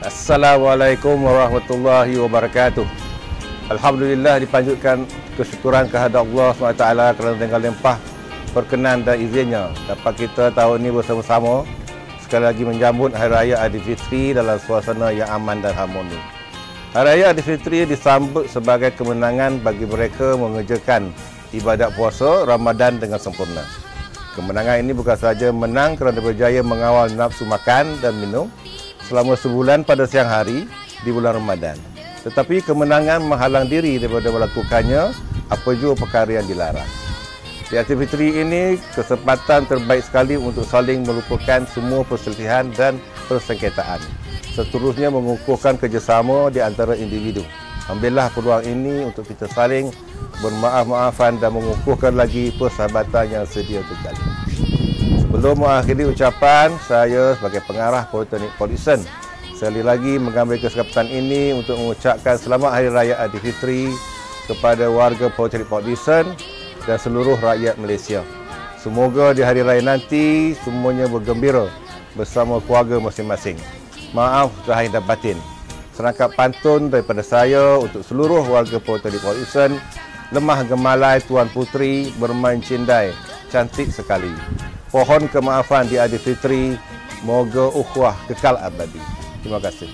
Assalamualaikum warahmatullahi wabarakatuh. Alhamdulillah, dipanjutkan kesyukuran kehadrat Allah SWT kerana dengan limpah perkenan dan izinnya dapat kita tahun ini bersama-sama sekali lagi menjambut Hari Raya Aidilfitri dalam suasana yang aman dan harmoni. Hari Raya Aidilfitri disambut sebagai kemenangan bagi mereka mengerjakan ibadat puasa Ramadan dengan sempurna. Kemenangan ini bukan sahaja menang kerana berjaya mengawal nafsu makan dan minum selama sebulan pada siang hari di bulan Ramadan, tetapi kemenangan menghalang diri daripada melakukannya apa jua perkara yang dilarang. Di Aidilfitri ini kesempatan terbaik sekali untuk saling melupakan semua perselisihan dan persengketaan. Seterusnya mengukuhkan kerjasama di antara individu. Ambillah peluang ini untuk kita saling bermaaf-maafan dan mengukuhkan lagi persahabatan yang sedia terjalin. Sebelum mengakhiri ucapan, saya sebagai pengarah Politeknik Port Dickson sekali lagi mengambil kesempatan ini untuk mengucapkan Selamat Hari Raya Aidilfitri kepada warga Politeknik Port Dickson dan seluruh rakyat Malaysia. Semoga di hari raya nanti semuanya bergembira bersama keluarga masing-masing. Maaf zahir dan batin. Serangkap pantun daripada saya untuk seluruh warga Politeknik Port Dickson. Lemah gemalai Tuan Puteri bermain cindai, cantik sekali. Pohon kemaafan di Aidilfitri, moga ukhuwah kekal abadi. Terima kasih.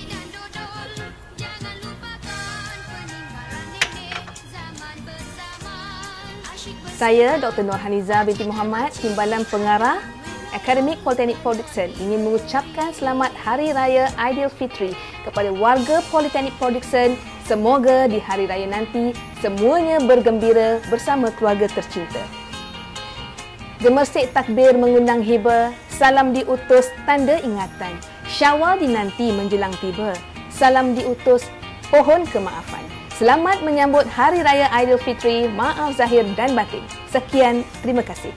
Saya Dr. Nurhaniza binti Muhammad, Timbalan Pengarah Akademik Politeknik Port Dickson, ingin mengucapkan Selamat Hari Raya Aidilfitri kepada warga Politeknik Port Dickson. Semoga di hari raya nanti semuanya bergembira bersama keluarga tercinta. Gemersik takbir mengundang hiba, salam diutus tanda ingatan. Syawal dinanti menjelang tiba, salam diutus pohon kemaafan. Selamat menyambut Hari Raya Aidilfitri, maaf zahir dan batin. Sekian, terima kasih.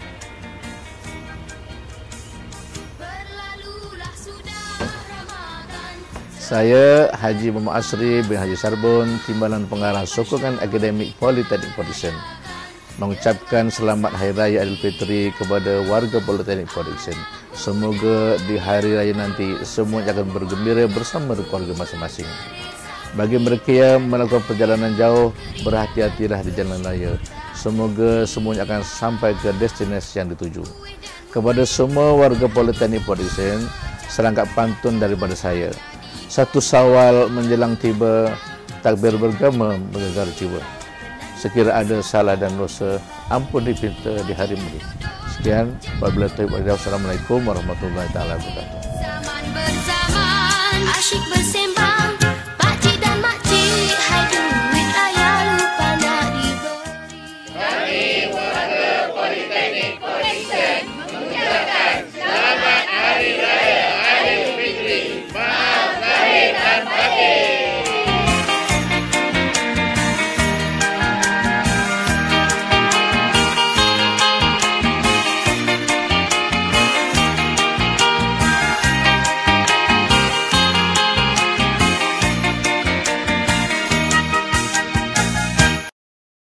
Saya Haji Muhammad Asri bin Haji Sarbon, Timbalan Pengarah Sokongan Akademik Politeknik Port Dickson, mengucapkan Selamat Hari Raya Aidilfitri kepada warga Politeknik Port Dickson. Semoga di hari raya nanti semua akan bergembira bersama keluarga masing-masing. Bagi mereka yang melakukan perjalanan jauh, berhati-hatilah di jalan raya. Semoga semuanya akan sampai ke destinasi yang dituju. Kepada semua warga Politeknik Port Dickson, serangkap pantun daripada saya. 1 Syawal menjelang tiba, takbir bergema menggegar jiwa. Sekira ada salah dan dosa, ampun dipinta di hari mulia. Sekian, wassalamualaikum warahmatullahi wabarakatuh. Zaman berzaman, asyik bersembang.